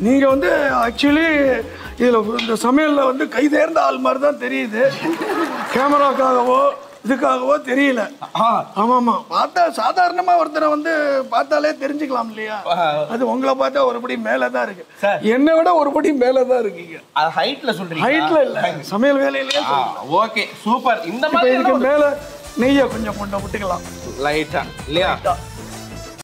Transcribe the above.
நீங்க வந்து ஆக்சுவலி இதுல இந்த சமையல்ல வந்து கை தேர்ந்த ஆள் மாதிரி தான் தெரியுது. கேமராக்காகவோ இதுக்காகவோ தெரியல. ஆமாமா, பார்த்தா சாதாரணமா ஒருத்தரை வந்து பார்த்தாலே தெரிஞ்சுக்கலாம் இல்லையா? அது உங்களை பார்த்தா ஒருபடி மேலதான் இருக்கு. என்னை விட ஒருபடி மேலதான் இருக்கீங்க. ஹைட்ல சொல்றீங்க? ஹைட்ல இல்ல, சமையல் வேலையிலேயே. Okay super. இந்த மாதிரி மேல நெய்யை கொஞ்சம் கொண்டு விட்டுக்கலாம் லைட்டா இல்லையா?